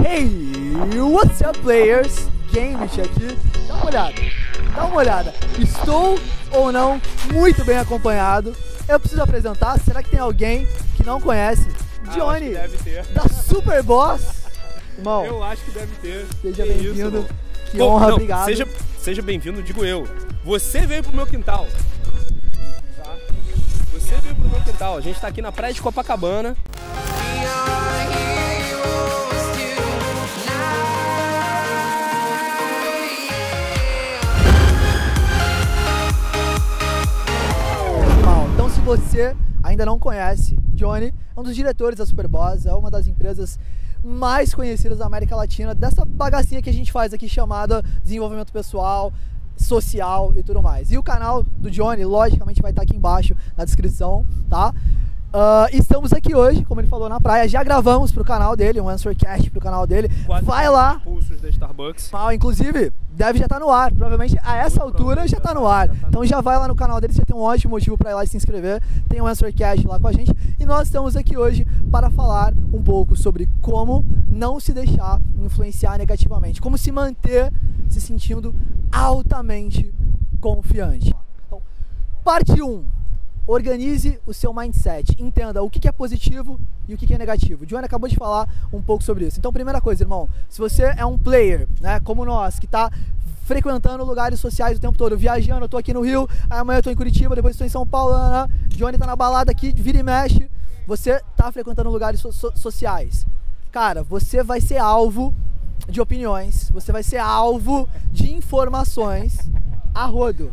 Hey, what's up players? Gamish aqui, dá uma olhada, estou ou não muito bem acompanhado. Eu preciso apresentar, será que tem alguém que não conhece? Johnny, deve ter. da Super Boss. Irmão, Eu acho que deve ter. seja bem-vindo, que Bom, honra, não, obrigado. Seja bem-vindo, digo eu. Você veio pro meu quintal. Tá? Você veio pro meu quintal. A gente tá aqui na praia de Copacabana. Então, se você ainda não conhece, Johnny é um dos diretores da Super Boss, é uma das empresas mais conhecidas da América Latina, dessa bagacinha que a gente faz aqui chamada desenvolvimento pessoal, social e tudo mais. E o canal do Johnny, logicamente, vai estar aqui embaixo na descrição, tá? Estamos aqui hoje, como ele falou, na praia. Já gravamos pro canal dele, um Answercast pro canal dele. Vai lá. Pulsos da Starbucks. Inclusive, deve já estar no ar. Provavelmente a essa altura já está no ar. Então já vai lá no canal dele, você tem um ótimo motivo para ir lá e se inscrever. Tem um Answercast lá com a gente. E nós estamos aqui hoje para falar um pouco sobre como não se deixar influenciar negativamente. Como se manter se sentindo altamente confiante. Então, parte 1. Organize o seu mindset, entenda o que é positivo e o que é negativo. O Johnny acabou de falar um pouco sobre isso. Então, primeira coisa, irmão, se você é um player, né, como nós, que está frequentando lugares sociais o tempo todo, viajando, eu tô aqui no Rio, amanhã eu tô em Curitiba, depois estou em São Paulo, Johnny tá na balada aqui, vira e mexe, você tá frequentando lugares sociais. Cara, você vai ser alvo de opiniões, você vai ser alvo de informações a rodo.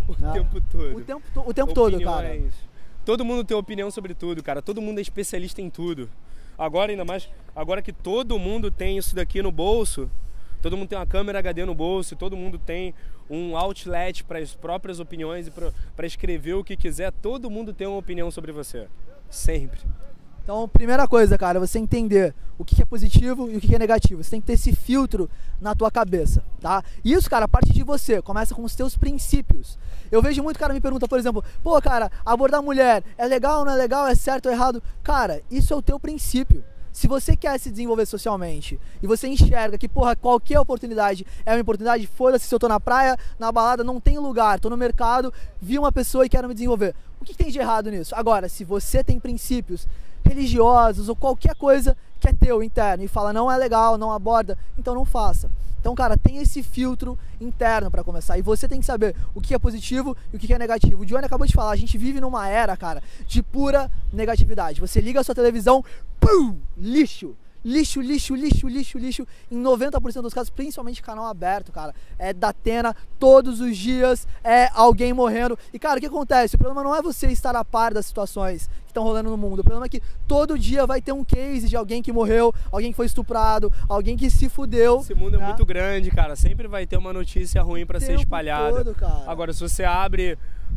O tempo todo, cara. Todo mundo tem opinião sobre tudo, cara. Todo mundo é especialista em tudo. Agora, ainda mais, agora que todo mundo tem isso daqui no bolso, todo mundo tem uma câmera HD no bolso, todo mundo tem um outlet para as próprias opiniões e para escrever o que quiser, todo mundo tem uma opinião sobre você. Sempre. Então, primeira coisa, cara, você entender o que é positivo e o que é negativo. Você tem que ter esse filtro na tua cabeça, tá? E isso, cara, parte de você. Começa com os teus princípios. Eu vejo muito cara me pergunta, por exemplo, pô, cara, abordar mulher é legal ou não é legal? É certo ou errado? Cara, isso é o teu princípio. Se você quer se desenvolver socialmente e você enxerga que, porra, qualquer oportunidade é uma oportunidade, foda-se se eu tô na praia, na balada, não tem lugar, tô no mercado, vi uma pessoa e quero me desenvolver. O que tem de errado nisso? Agora, se você tem princípios religiosos ou qualquer coisa que é teu interno e fala não é legal, não aborda, então não faça. Então, cara, tem esse filtro interno pra começar e você tem que saber o que é positivo e o que é negativo. O Johnny acabou de falar, a gente vive numa era, cara, de pura negatividade. Você liga a sua televisão, pum, lixo. Lixo, lixo, lixo, lixo, lixo. Em 90% dos casos, principalmente canal aberto, cara, é da Atena, todos os dias é alguém morrendo. E, cara, o que acontece? O problema não é você estar a par das situações que estão rolando no mundo. O problema é que todo dia vai ter um case de alguém que morreu, alguém que foi estuprado, alguém que se fudeu. Esse mundo é muito grande, cara. Sempre vai ter uma notícia ruim pra ser espalhada. Todo, cara. Agora, se você abre...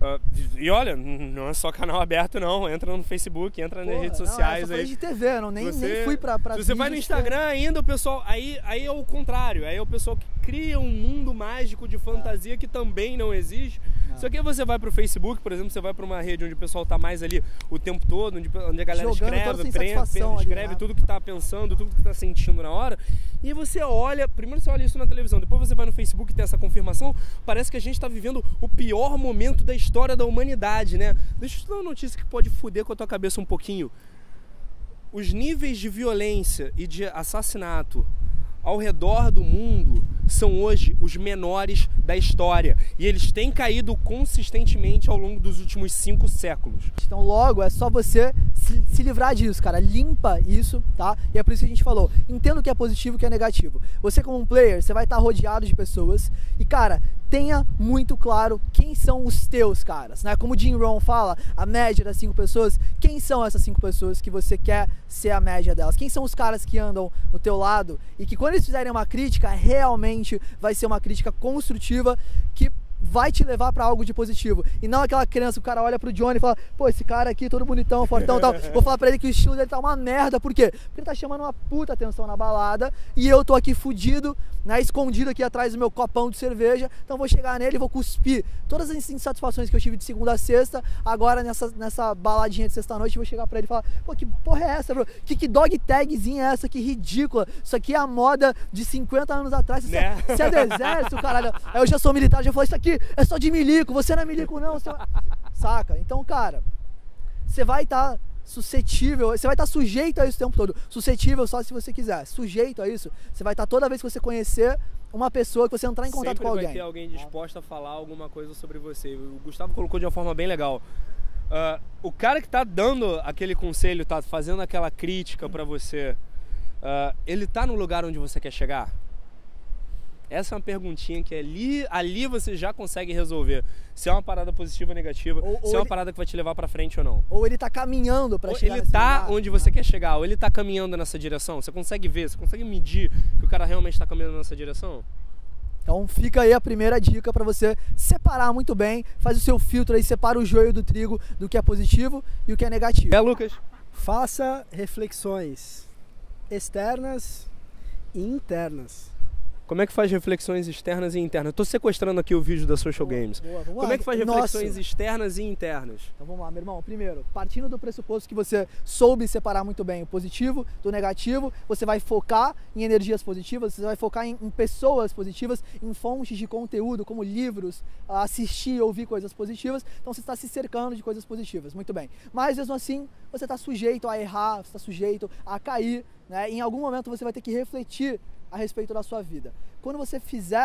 e olha, não é só canal aberto não, entra no Facebook, entra nas redes sociais. Não, é só de TV, nem fui pra se você vai no Instagram ainda, o pessoal, aí é o contrário, aí é o pessoal que cria um mundo mágico de fantasia que também não existe. Só que aí você vai pro Facebook, por exemplo, você vai pra uma rede onde o pessoal tá mais ali o tempo todo, onde a galera escreve tudo que tá pensando, tudo que tá sentindo na hora, e você olha, primeiro você olha isso na televisão, depois você vai no Facebook e tem essa confirmação, parece que a gente tá vivendo o pior momento da história da humanidade, né? Deixa eu te dar uma notícia que pode foder com a tua cabeça um pouquinho. Os níveis de violência e de assassinato ao redor do mundo são hoje os menores da história e eles têm caído consistentemente ao longo dos últimos 5 séculos. Então logo é só você se livrar disso, cara, limpa isso, tá? E é por isso que a gente falou, entenda o que é positivo e o que é negativo. Você como um player, você vai estar rodeado de pessoas e, cara, tenha muito claro quem são os teus caras, né? Como o Jim Rohn fala, a média das 5 pessoas, quem são essas 5 pessoas que você quer ser a média delas? Quem são os caras que andam do teu lado e que quando eles fizerem uma crítica, realmente vai ser uma crítica construtiva que vai te levar pra algo de positivo. E não aquela criança, o cara olha pro Johnny e fala, pô, esse cara aqui todo bonitão, fortão e tal, vou falar pra ele que o estilo dele tá uma merda. Por quê? Porque ele tá chamando uma puta atenção na balada e eu tô aqui fudido, né, escondido aqui atrás do meu copão de cerveja, então vou chegar nele e vou cuspir todas as insatisfações que eu tive de segunda a sexta, agora nessa baladinha de sexta-noite, vou chegar pra ele e falar, pô, que porra é essa, bro? Que dog tagzinha é essa? Que ridícula. Isso aqui é a moda de 50 anos atrás. Você é do exército, caralho. Eu já sou militar, já falei, isso aqui é só de milico, você não é milico não. Saca? Então, cara, você vai estar suscetível, você vai estar sujeito a isso o tempo todo. Suscetível só se você quiser. Sujeito a isso, você vai estar toda vez que você conhecer uma pessoa, que você entrar em contato com alguém. Sempre vai ter alguém disposto a falar alguma coisa sobre você. O Gustavo colocou de uma forma bem legal. O cara que tá dando aquele conselho, tá fazendo aquela crítica pra você, ele tá no lugar onde você quer chegar? Essa é uma perguntinha que ali você já consegue resolver se é uma parada positiva ou negativa, se é uma parada que vai te levar pra frente ou não. Ou ele tá caminhando pra chegar ele tá onde você quer chegar, ou ele tá caminhando nessa direção. Você consegue ver, você consegue medir que o cara realmente tá caminhando nessa direção? Então fica aí a primeira dica para você separar muito bem, faz o seu filtro aí, separa o joio do trigo do que é positivo e o que é negativo. Lucas? Faça reflexões externas e internas. Como é que faz reflexões externas e internas? Eu tô sequestrando aqui o vídeo da Social Games. Como é que faz reflexões externas e internas? Então vamos lá, meu irmão. Primeiro, partindo do pressuposto que você soube separar muito bem o positivo do negativo, você vai focar em energias positivas, você vai focar em pessoas positivas, em fontes de conteúdo, como livros, assistir, ouvir coisas positivas. Então você está se cercando de coisas positivas. Muito bem. Mas mesmo assim, você está sujeito a errar, você está sujeito a cair, né? Em algum momento você vai ter que refletir a respeito da sua vida. Quando você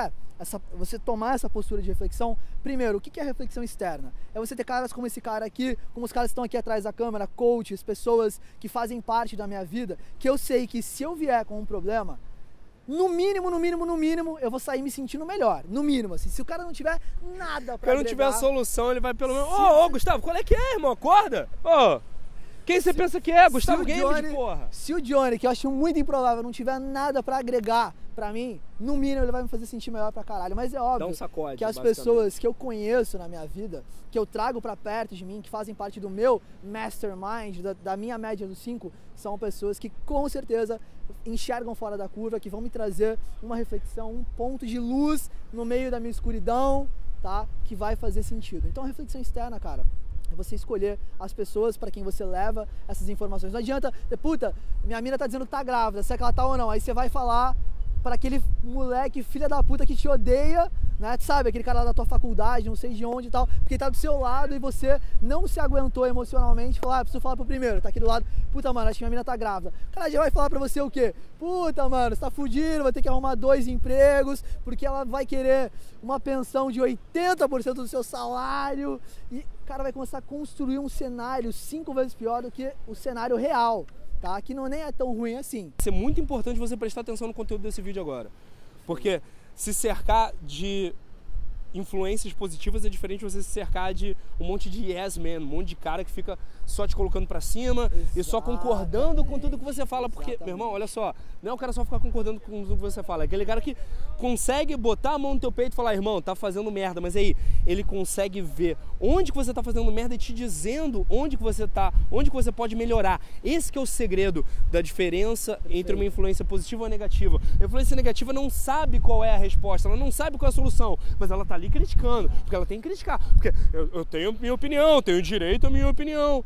você tomar essa postura de reflexão, primeiro, o que é reflexão externa? É você ter caras como esse cara aqui, como os caras que estão aqui atrás da câmera, coaches, pessoas que fazem parte da minha vida, que eu sei que se eu vier com um problema, no mínimo, eu vou sair me sentindo melhor. No mínimo, assim, se o cara não tiver nada pra agregar... Se não tiver a solução, ele vai pelo menos... Ô, Gustavo, qual é que é, irmão? Acorda! Ô! Quem você pensa que é? Gustavo Games, porra? Se o Johnny, que eu acho muito improvável, não tiver nada pra agregar pra mim, no mínimo ele vai me fazer sentir melhor pra caralho. Mas é óbvio que as pessoas que eu conheço na minha vida, que eu trago pra perto de mim, que fazem parte do meu mastermind, da minha média dos 5, são pessoas que com certeza enxergam fora da curva, que vão me trazer uma reflexão, um ponto de luz no meio da minha escuridão, tá? Que vai fazer sentido. Então, reflexão externa, cara, é você escolher as pessoas para quem você leva essas informações. Não adianta, puta, minha mina tá dizendo que tá grávida, se é que ela tá ou não. Aí você vai falar para aquele moleque, filha da puta, que te odeia, né? Sabe, aquele cara lá da tua faculdade, não sei de onde e tal, porque ele tá do seu lado e você não se aguentou emocionalmente, falar, preciso falar pro primeiro, tá aqui do lado, puta, mano, acho que minha mina tá grávida. O cara já vai falar pra você o quê? Puta, mano, você tá fudido, vai ter que arrumar 2 empregos, porque ela vai querer uma pensão de 80% do seu salário, e o cara vai começar a construir um cenário 5 vezes pior do que o cenário real. Tá? Que nem é tão ruim assim. É muito importante você prestar atenção no conteúdo desse vídeo agora. Porque se cercar de influências positivas é diferente de você se cercar de um monte de yes man, um monte de cara que fica só te colocando pra cima e só concordando com tudo que você fala. Porque, meu irmão, olha só, não é o cara só ficar concordando com tudo que você fala, é aquele cara que consegue botar a mão no teu peito e falar, irmão, tá fazendo merda, mas aí ele consegue ver onde que você tá fazendo merda e te dizendo onde que você tá, onde que você pode melhorar. Esse que é o segredo da diferença entre uma influência positiva ou negativa. A influência negativa não sabe qual é a resposta, ela não sabe qual é a solução, mas ela tá ali criticando, porque ela tem que criticar, porque eu tenho minha opinião, tenho direito à minha opinião.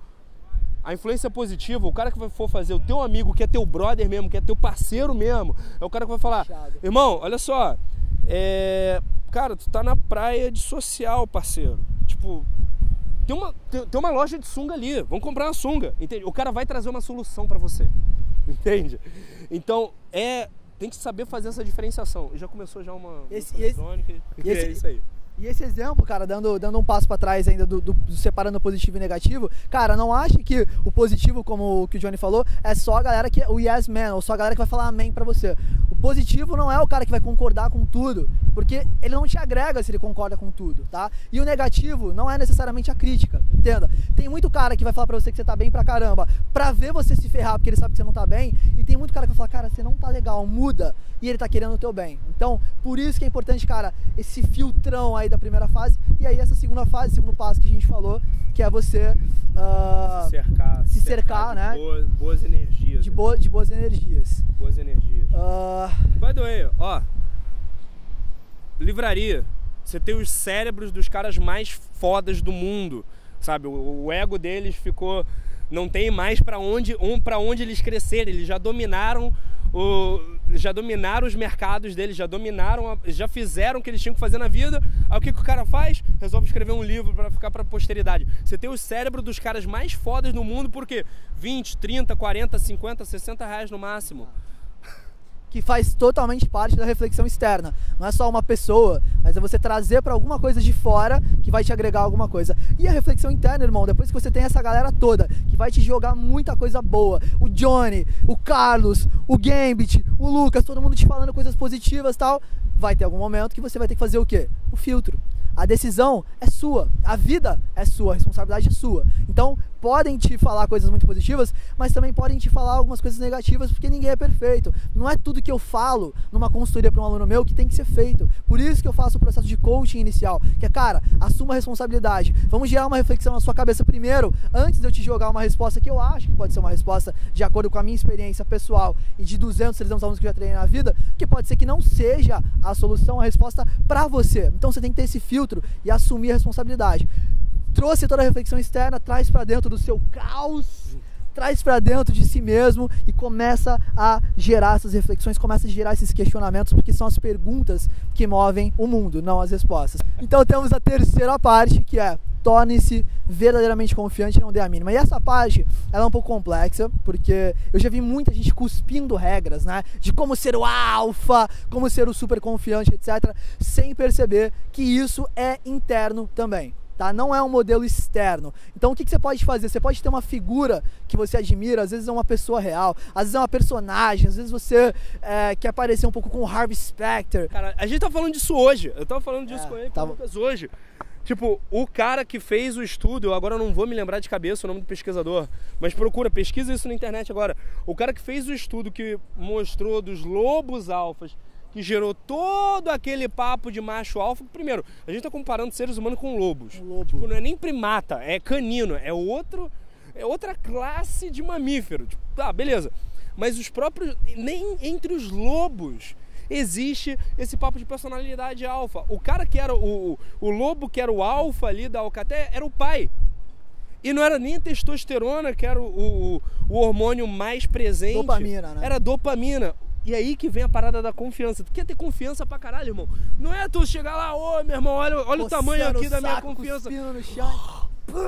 A influência positiva, o cara que for fazer, o teu amigo, que é teu brother mesmo, que é teu parceiro mesmo, é o cara que vai falar, irmão, olha só, cara, tu tá na praia de social, parceiro, tipo, tem uma loja de sunga ali, vamos comprar uma sunga, entende? O cara vai trazer uma solução pra você, entende? Então, tem que saber fazer essa diferenciação. E já começou já uma crônica, e é isso aí. E esse exemplo, cara, dando um passo para trás ainda do separando o positivo e negativo, cara, não ache que o positivo, como o que o Johnny falou, é só a galera que é o yes man, ou só a galera que vai falar amém pra você. O positivo não é o cara que vai concordar com tudo, porque ele não te agrega se ele concorda com tudo, tá? E o negativo não é necessariamente a crítica, entenda? Tem muito cara que vai falar pra você que você tá bem pra caramba, pra ver você se ferrar porque ele sabe que você não tá bem, e tem muito cara que vai falar, cara, você não tá legal, muda, e ele tá querendo o teu bem. Então, por isso que é importante, cara, esse filtrão aí da primeira fase, e aí essa segunda fase, segundo passo que a gente falou, que é você se cercar, né? Boas energias. De boas energias. Boas energias. By the way, ó, livraria, você tem os cérebros dos caras mais fodas do mundo, sabe? O ego deles ficou, não tem mais pra onde eles crescerem, eles já dominaram os mercados deles, já fizeram o que eles tinham que fazer na vida. Aí o que o cara faz? Resolve escrever um livro pra ficar pra posteridade. Você tem o cérebro dos caras mais fodas do mundo, porque 20, 30, 40, 50, 60 reais no máximo. Que faz totalmente parte da reflexão externa. Não é só uma pessoa, mas é você trazer para alguma coisa de fora que vai te agregar alguma coisa. E a reflexão interna, irmão, depois que você tem essa galera toda que vai te jogar muita coisa boa, o Johnny, o Carlos, o Gambit, o Lucas, todo mundo te falando coisas positivas e tal, vai ter algum momento que você vai ter que fazer o quê? O filtro. A decisão é sua, a vida é sua, a responsabilidade é sua. Então, podem te falar coisas muito positivas, mas também podem te falar algumas coisas negativas, porque ninguém é perfeito. Não é tudo que eu falo numa consultoria para um aluno meu que tem que ser feito. Por isso que eu faço o processo de coaching inicial, que é, cara, assuma a responsabilidade. Vamos gerar uma reflexão na sua cabeça primeiro, antes de eu te jogar uma resposta que eu acho que pode ser uma resposta de acordo com a minha experiência pessoal e de 200, 300 alunos que eu já treinei na vida, que pode ser que não seja a solução, a resposta para você. Então você tem que ter esse filtro e assumir a responsabilidade. Trouxe toda a reflexão externa, traz para dentro do seu caos, traz para dentro de si mesmo e começa a gerar essas reflexões, começa a gerar esses questionamentos, porque são as perguntas que movem o mundo, não as respostas. Então temos a terceira parte, que é: torne-se verdadeiramente confiante e não dê a mínima. E essa parte, ela é um pouco complexa, porque eu já vi muita gente cuspindo regras, né? De como ser o alfa, como ser o super confiante, etc. Sem perceber que isso é interno também. Tá? Não é um modelo externo. Então o que você pode fazer? Você pode ter uma figura que você admira, às vezes é uma pessoa real, às vezes é uma personagem, às vezes você quer parecer um pouco com o Harvey Specter. Cara, a gente tá falando disso hoje. Eu tava falando disso com ele, com o Lucas hoje. Tipo, o cara que fez o estudo, eu agora não vou me lembrar de cabeça o nome do pesquisador, mas pesquisa isso na internet agora. O cara que fez o estudo que mostrou dos lobos alfas, que gerou todo aquele papo de macho alfa. Primeiro, a gente tá comparando seres humanos com lobos. Tipo, não é nem primata, é canino, é outra classe de mamífero. Tipo, tá, beleza. Mas os próprios, nem entre os lobos existe esse papo de personalidade alfa. O cara que era o lobo que era o alfa ali da alcateia era o pai. E não era nem a testosterona que era o hormônio mais presente. Dopamina, né? Era dopamina. E aí que vem a parada da confiança. Tu quer ter confiança pra caralho, irmão? Não é tu chegar lá, ô meu irmão, olha o tamanho aqui da minha confiança. No chão.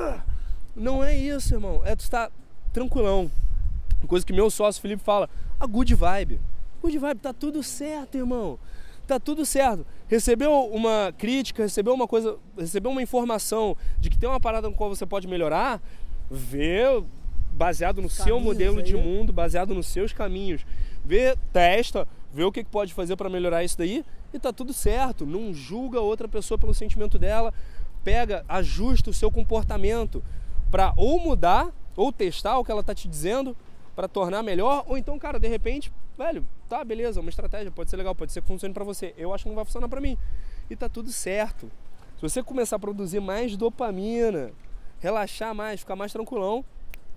Não é isso, irmão. É tu estar tranquilão. Coisa que meu sócio Felipe fala, a good vibe. Good vibe, tá tudo certo, irmão. Tá tudo certo. Recebeu uma crítica, recebeu uma informação de que tem uma parada com qual você pode melhorar, vê, baseado no seu modelo de mundo, baseado nos seus caminhos. Vê, testa, vê o que pode fazer para melhorar isso daí e tá tudo certo. Não julga outra pessoa pelo sentimento dela. Pega, ajusta o seu comportamento para ou mudar, ou testar o que ela tá te dizendo para tornar melhor, ou então, cara, de repente, velho, tá, beleza, uma estratégia, pode ser legal, pode ser que funcione para você. Eu acho que não vai funcionar para mim. E tá tudo certo. Se você começar a produzir mais dopamina, relaxar mais, ficar mais tranquilão,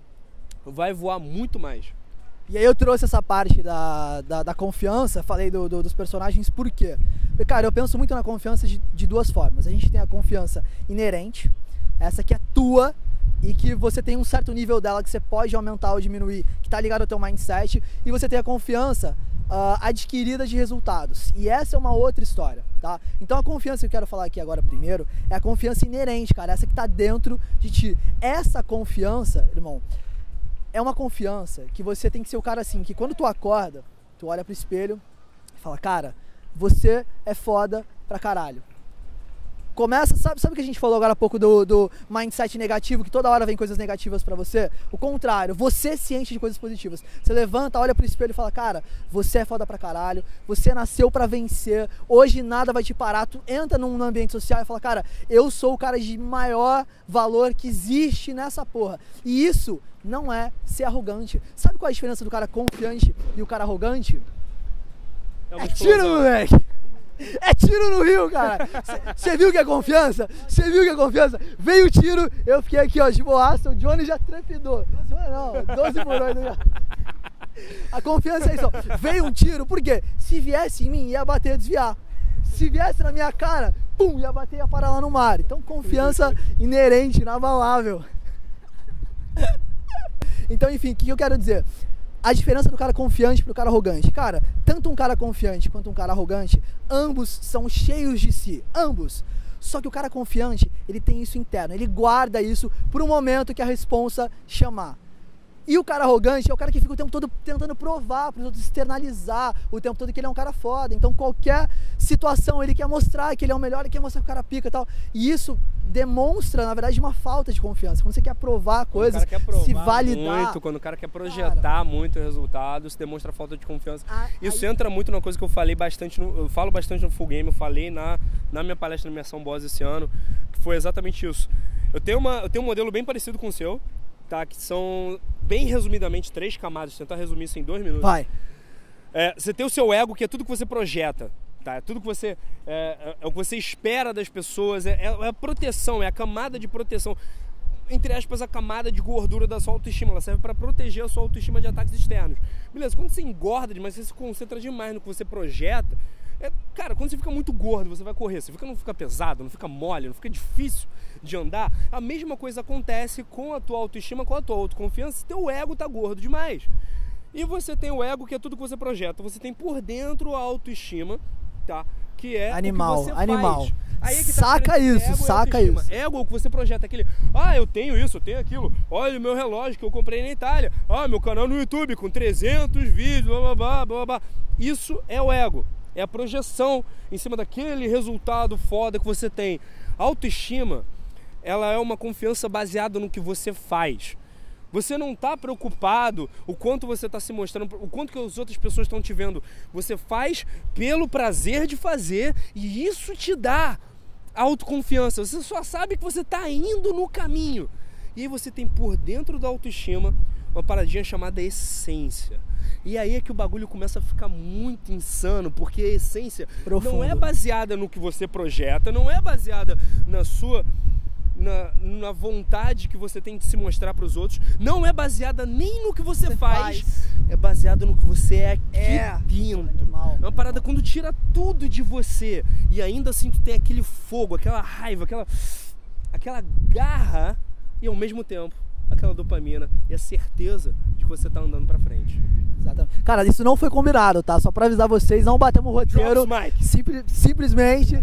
vai voar muito mais. E aí eu trouxe essa parte da confiança, falei dos personagens, por quê? Porque, cara, eu penso muito na confiança de duas formas. A gente tem a confiança inerente, essa que é tua e que você tem um certo nível dela que você pode aumentar ou diminuir, que tá ligado ao teu mindset, e você tem a confiança adquirida de resultados. E essa é uma outra história, tá? Então a confiança que eu quero falar aqui agora primeiro é a confiança inerente, cara, essa que tá dentro de ti. Essa confiança, irmão, é uma confiança que você tem que ser o cara assim, que quando tu acorda, tu olha pro espelho e fala, cara, você é foda pra caralho. Começa, sabe o que a gente falou agora há pouco do mindset negativo, que toda hora vem coisas negativas pra você? O contrário, você se enche de coisas positivas. Você levanta, olha pro espelho e fala, cara, você é foda pra caralho, você nasceu pra vencer, hoje nada vai te parar. Tu entra num ambiente social e fala, cara, eu sou o cara de maior valor que existe nessa porra. E isso não é ser arrogante. Sabe qual é a diferença do cara confiante e o cara arrogante? É tiro, moleque! É tiro no rio, cara! Você viu que é confiança? Você viu que é confiança? Veio o tiro, eu fiquei aqui, ó, de boaça, o Johnny já trepidou. Não, 12 por 8 já. A confiança é isso, ó. Veio um tiro, por quê? Se viesse em mim, ia bater e desviar. Se viesse na minha cara, pum, ia bater e ia parar lá no mar. Então, confiança inerente, inabalável. Então, enfim, o que eu quero dizer? A diferença do cara confiante pro cara arrogante. Cara, tanto um cara confiante quanto um cara arrogante, ambos são cheios de si. Ambos. Só que o cara confiante, ele tem isso interno. Ele guarda isso por um momento que a responsa chamar. E o cara arrogante é o cara que fica o tempo todo tentando provar para os outros, externalizar o tempo todo que ele é um cara foda. Então qualquer situação ele quer mostrar que ele é o melhor, ele quer mostrar que o cara pica e tal. E isso demonstra, na verdade, uma falta de confiança. Quando você quer provar coisas, se validar. Muito, quando o cara quer projetar muito o resultado, isso demonstra falta de confiança. Isso entra muito numa coisa que eu falei bastante, eu falo bastante no Full Game, eu falei na minha palestra na Imersão Boss esse ano, que foi exatamente isso. Eu tenho um modelo bem parecido com o seu, tá? Que são, bem resumidamente, 3 camadas. Vou tentar resumir isso em 2 minutos. Vai. Você tem o seu ego, que é tudo que você projeta. Tá? É tudo que você é o que você espera das pessoas, é a proteção, é a camada de proteção, entre aspas, a camada de gordura da sua autoestima. Ela serve para proteger a sua autoestima de ataques externos. Beleza, quando você engorda demais, você se concentra demais no que você projeta, cara, quando você fica muito gordo, você vai correr, não fica pesado, não fica mole, não fica difícil de andar. A mesma coisa acontece com a tua autoestima, com a tua autoconfiança. Teu ego tá gordo demais. E você tem o ego, que é tudo que você projeta. Você tem por dentro a autoestima, tá? Que é animal, o que você animal. faz. Aí é que tá saca isso, saca isso. Ego é o que você projeta, aquele, eu tenho isso, eu tenho aquilo. Olha o meu relógio que eu comprei na Itália. Meu canal no YouTube com 300 vídeos, blá, blá, blá, blá. Isso é o ego. É a projeção em cima daquele resultado foda que você tem. A autoestima, ela é uma confiança baseada no que você faz. Você não está preocupado o quanto você está se mostrando, o quanto que as outras pessoas estão te vendo. Você faz pelo prazer de fazer e isso te dá autoconfiança. Você só sabe que você está indo no caminho. E aí você tem por dentro da autoestima uma paradinha chamada essência. E aí é que o bagulho começa a ficar muito insano, porque a essência não é baseada no que você projeta, não é baseada na sua... Na vontade que você tem de se mostrar para os outros, não é baseada nem no que você faz, é baseada no que você é aqui dentro. É uma parada quando tira tudo de você e ainda assim tu tem aquele fogo, aquela raiva, aquela garra e ao mesmo tempo aquela dopamina e a certeza de que você tá andando pra frente. Exatamente. Cara, isso não foi combinado, tá? Só pra avisar vocês, não batemos o roteiro. Simplesmente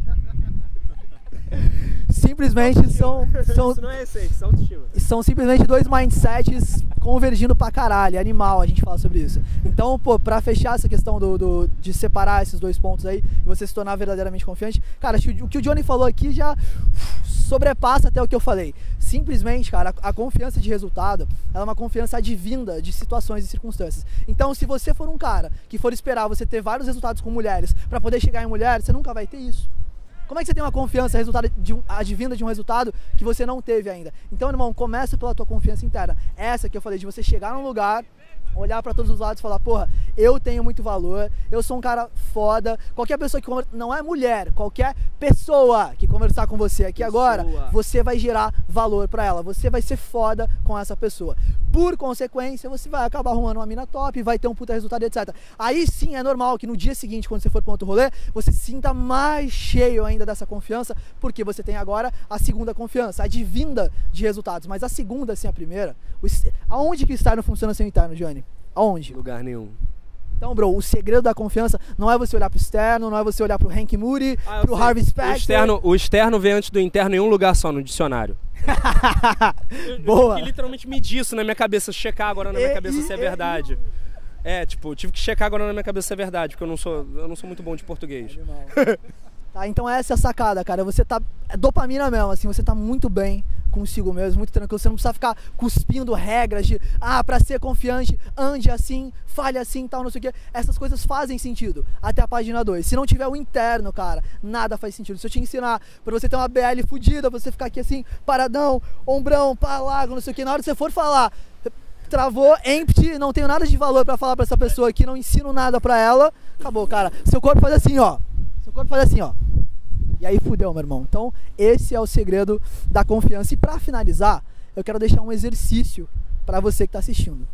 são isso não é essência, isso é autoestima. São simplesmente 2 mindsets convergindo pra caralho, animal, a gente fala sobre isso. Então, pô, pra fechar essa questão de separar esses 2 pontos aí e você se tornar verdadeiramente confiante, cara, o que o Johnny falou aqui já sobrepassa até o que eu falei. Simplesmente, cara, a confiança de resultado, ela é uma confiança advinda de situações e circunstâncias. Então, se você for um cara que for esperar você ter vários resultados com mulheres pra poder chegar em mulher, você nunca vai ter isso. Como é que você tem uma confiança advinda de um resultado que você não teve ainda? Então, irmão, começa pela tua confiança interna. Essa que eu falei, de você chegar num lugar, olhar pra todos os lados e falar, porra, eu tenho muito valor, eu sou um cara foda. Qualquer pessoa que não é mulher, qualquer pessoa que conversar com você aqui agora, você vai gerar valor pra ela, você vai ser foda com essa pessoa. Por consequência, você vai acabar arrumando uma mina top, vai ter um puta resultado, etc. Aí sim é normal que no dia seguinte, quando você for para outro rolê, você se sinta mais cheio ainda dessa confiança, porque você tem agora a segunda confiança, advinda de resultados. Mas a segunda, sem a primeira, aonde que o externo funciona sem o interno, Johnny? Aonde? Lugar nenhum. Então, bro, o segredo da confiança não é você olhar pro externo, não é você olhar pro Hank Moody, pro Harvey Specter. O externo vem antes do interno em um lugar só, no dicionário. Boa. Eu tive que literalmente medir isso na minha cabeça, checar agora na minha cabeça se é verdade. Eu tive que checar agora na minha cabeça se é verdade, porque eu não sou muito bom de português. Tá? Então essa é a sacada, cara. Você tá... É dopamina mesmo, assim, você tá muito bem consigo mesmo, muito tranquilo. Você não precisa ficar cuspindo regras de, pra ser confiante, ande assim, fale assim, tal, não sei o que. Essas coisas fazem sentido até a página 2. Se não tiver o interno, cara, nada faz sentido. Se eu te ensinar pra você ter uma BL fodida, você ficar aqui assim, paradão, ombrão, pá, lago, não sei o que, na hora que você for falar, travou, empty, não tenho nada de valor pra falar pra essa pessoa aqui, não ensino nada pra ela, acabou, cara. Seu corpo faz assim, ó. Seu corpo faz assim, ó. E aí fudeu, meu irmão. Então, esse é o segredo da confiança. E pra finalizar, eu quero deixar um exercício pra você que tá assistindo.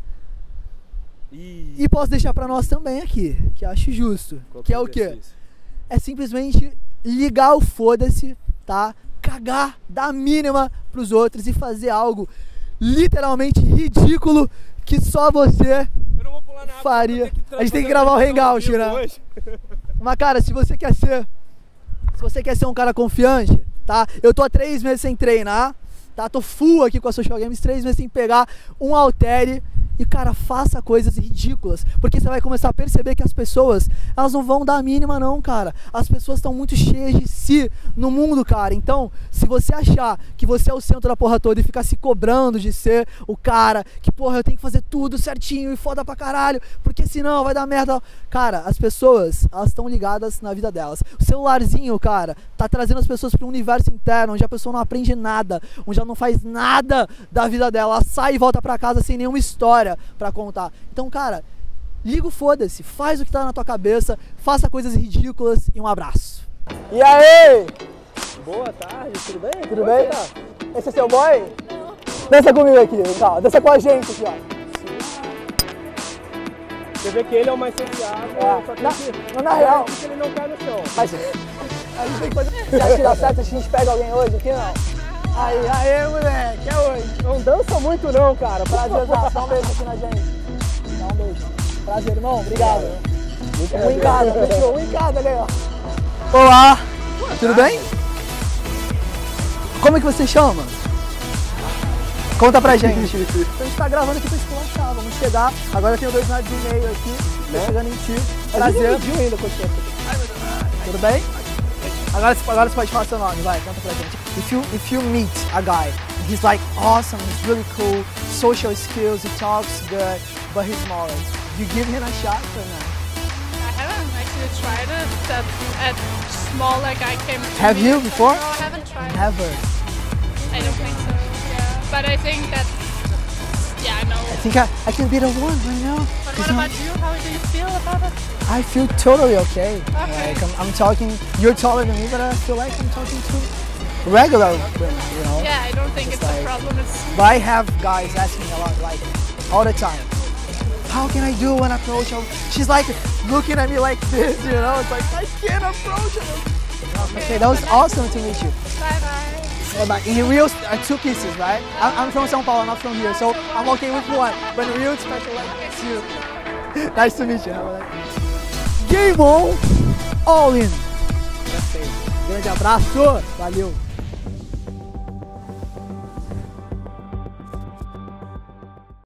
E posso deixar pra nós também aqui, que acho justo. Que é o quê? É simplesmente ligar o foda-se, tá? Cagar, dar a mínima pros outros e fazer algo literalmente ridículo que só você faria. A gente tem que gravar o Hangout, né? Mas, cara, se você quer ser um cara confiante, tá? Eu tô há 3 meses sem treinar, tá? Tô full aqui com a Social Games, 3 meses sem pegar um haltere. E, cara, faça coisas ridículas, porque você vai começar a perceber que as pessoas, elas não vão dar a mínima não, cara. As pessoas estão muito cheias de si no mundo, cara. Então, se você achar que você é o centro da porra toda e ficar se cobrando de ser o cara que, porra, eu tenho que fazer tudo certinho e foda pra caralho, porque senão vai dar merda. Cara, as pessoas, elas estão ligadas na vida delas. O celularzinho, cara, tá trazendo as pessoas para um universo interno, onde a pessoa não aprende nada, onde ela não faz nada da vida dela. Ela sai e volta pra casa sem nenhuma história pra contar. Então, cara, liga o foda-se, faz o que tá na tua cabeça, faça coisas ridículas e um abraço. E aí? Boa tarde, tudo bem? Tudo bem? Esse é seu boy? Não. Dança comigo aqui, tá? Dança com a gente aqui, ó. Você vê que ele é o mais sensiável, só que na real, ele não cai no chão. Mas a gente tem que fazer. Se acha que dá certo, a gente pega alguém hoje aqui, não? Aí, moleque, é hoje. Não dança muito não, cara. Prazer, dá um beijo aqui na gente. Dá um beijo. Prazer, irmão. Obrigado. Um em cada, fechou. Um em cada, ali, ó. Olá. Tudo bem? Como é que você chama? Conta pra gente. A gente tá gravando aqui pra esculachar. Vamos chegar. Agora eu tenho 2,5 metros aqui. Tô chegando em ti. Prazer. Tudo bem? Agora você pode falar seu nome, vai, conta pra gente. If you meet a guy, he's like awesome, he's really cool, social skills, he talks good, but he's smaller. Do you give him a shot or not? I haven't actually tried it. That at small like I came. Have you before? No, I haven't tried. Never. I don't think so. Yeah, but I think that. Yeah, I know. I think I can be the one right now. But what about you? How do you feel about it? I feel totally okay. Okay. Like I'm talking, you're taller than me, but I feel like I'm talking to regular women, you know? Yeah, I don't think it's like, a problem. It's But I have guys asking me a lot, like, all the time. How can I do when I approach her? She's like looking at me like this, you know? It's like, I can't approach her. Okay, that was awesome to meet you. bye-bye. Yeah, but in real, 2 kisses, right? I'm from São Paulo, not from here, so I'm okay with 1. But in real, it's special like 2. Nice to meet you. Game on, all in. Grande abraço, valeu.